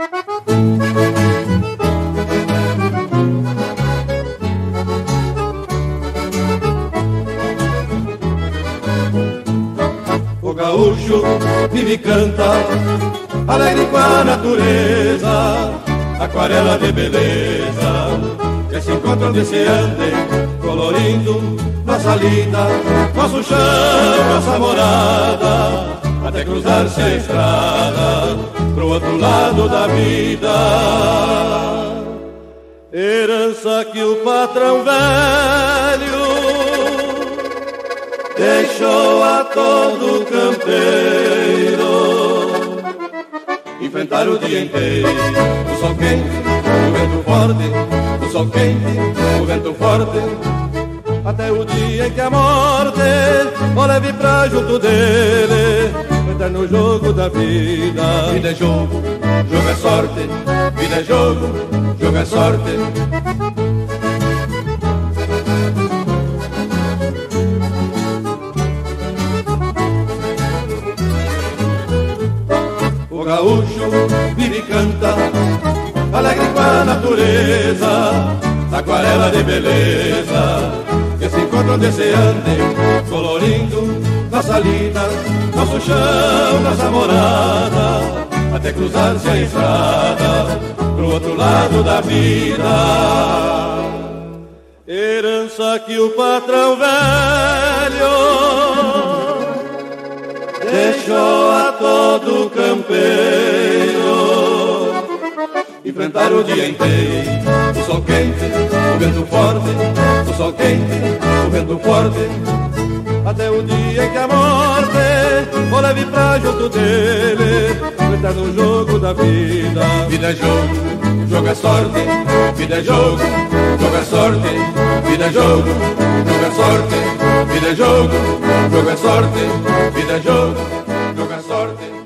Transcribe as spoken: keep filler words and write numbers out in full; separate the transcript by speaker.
Speaker 1: O gaúcho vive e canta, alegre com a natureza, aquarela de beleza, que se encontra onde se ande, colorindo nossa lida, nosso chão, nossa morada, até cruzar-se a estrada pro outro lado da vida. Herança que o patrão velho deixou a todo campeiro, enfrentar o dia inteiro, o sol quente, o vento forte, o sol quente, o vento forte, até o dia em que a morte o leve pra junto dele, o eterno jogo da vida. Vida é jogo, jogo é sorte, vida é jogo, jogo é sorte. O gaúcho vive e canta, alegre com a natureza, aquarela de beleza, que se encontra onde se ande, colorindo nossa lida, nosso chão, nossa morada, até cruzar-se a estrada pro outro lado da vida. Herança que o patrão velho deixou a todo campeiro, enfrentar o dia inteiro, o sol quente, o vento forte, o sol quente, o vento forte, até o dia em que a morte o leve pra junto dele, o eterno jogo da vida. Vida é jogo, jogo é sorte, vida é jogo, jogo é sorte, vida é jogo, jogo é sorte, vida é jogo, jogo é sorte, vida é jogo, jogo é sorte.